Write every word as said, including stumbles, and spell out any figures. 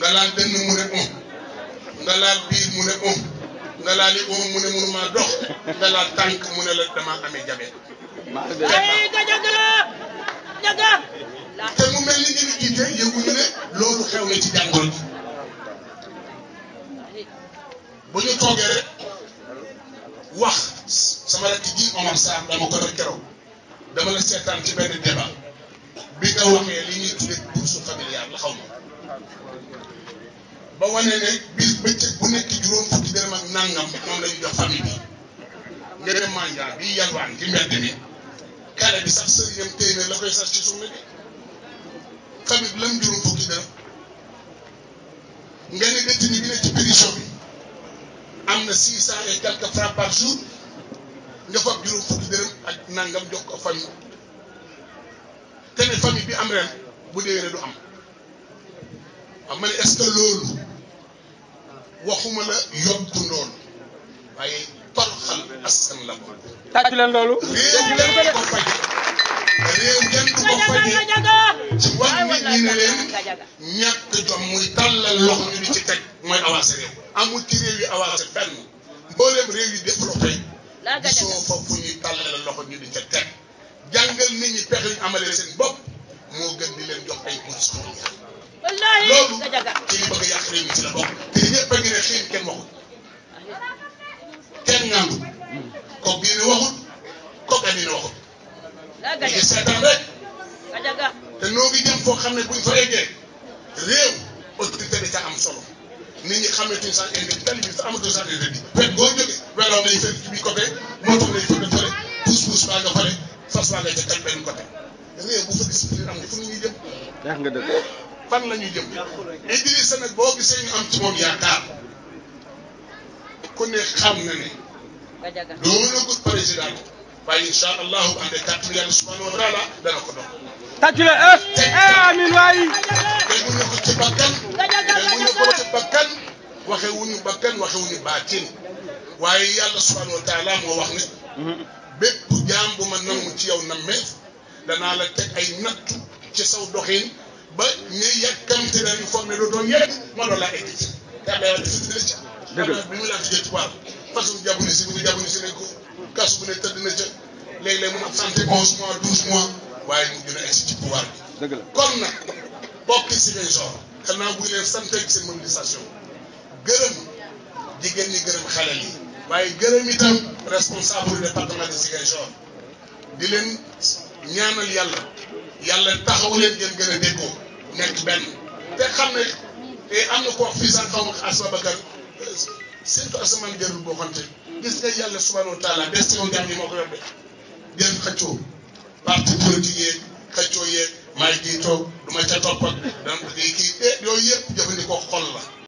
nga laal dënn mu ne on nga laal biir mu ne on nga laal li on mu ne mënuma dox nga laal tànk mu ne la dama amee jabet ay Gadiaga Gadiaga te mu mel ni ngeen jiite yëguñu ne loolu xew na ci jàngoro ji bu ñu toogee rek wax sama rakk ji Omar Sarr dama ko doon keroog dama la seetaan ci benn débat bi nga waxee li ñuy tuddee bourse familiale la xaw ma ba wane ne bis bëccëg bu nekk juróom fukki dërëm ak nangam moom la ñu jox famille bi nga dem manjaan bi yalwaan ci mbedd mi kale bi sax sëriñam téeméer la koy sas ci suuna bi famille bi lam juróom fukki dërëm nga ne détenu bi ne ci prison bi am na six cent et quelques francs par jour nga fab juróom fukki dërëm ak nangam jox ko famille te ne famille bi am ren bu déwénee du am xam nga ne est-ce que loolu waxuma la yokku ndool waaye toroxal askan la ko. tàcc leen loolu. réew kenn du ko faje réew kenn du ko faje ci wàllu nit ñi ne leen ñàkk jom muy tàllal loxo ñu di ci teg mooy avancé réew amul ci réew yi avancé fenn mboolem réew yi développé gisoo fa fu ñuy tàllal loxo ñu di ca teg jàngal nit ñi pexe ñu amalee seen bopp moo gën di leen jox ay bourse loolu ci li bëgg a yàq réew mi ci la bokk te ñëpp a ngi ne xiin kenn waxut kenn ñaandu kook bii ne waxut kook andi ne waxut léegi seetaan rek te noo ngi jëm foo xam ne buñ fa eggee réew autorité da ca am solo nit ñi xamatuñ sax indi tali bi sax amatul sax indi bi fekk boo jógee weloom lay fekk ci biir côté moto lay fekk fële pousse pousse baa nga fële fas baa nga ca teg benn côté réew bu fa discipline am nga fu ñuy jëm yaa nga dëgg fan la ñuy jëm Idrissa nag boo gisee ñu am ci moom yaakaar ku ne xam na ne doona gut président waaye incha allahu ande kàttan yàlla subhanahu wa taala dana ko dox tàcc leen eh amiin waay teguñu ko ci bakkan teguñu ko ci bakkan waxewuñu bakkan waxewuñu baatin waaye yàlla subhanahu wa taala moo wax ne bépp jaam bu ma nangu ci yow nammee danaa la teg ay nattu ci saw doxin ba ñuy yàkkamte dañu foog ne doo doon yegg moo doon laa egg ci yàlla yàlla dafa dina ci bi mu laa tijjee tubaab façon jàppale si bu ñu jàppale si nañ ko kasu bu ne tëdd na ca léeg-léeg mun absenté onze mois douze mois waaye mu gën a egg ci pouvoir bi kon nag bokki Ziguinchor xanaa bu leen sant ak seen mobilisation gërëm jigéen ñi gërëm xale yi waaye gërëm itam responsable du département de Ziguinchor di leen ñaanal yàlla yàlla taxaw leen ngeen gën a déggoo nekk benn te xam ne te am na ko wax fii sax xaw ma Asma Bakar surtout asamaan jarul boo xamante gis nga yàlla subhanahu wa taala des ci moom jàmm yi moo ko yor de jël xëccoo parti politique yeeg xëccoo yeeg maay kii toog du ma ca topp ak dana kii yooyu yëpp jëfandikoo xol la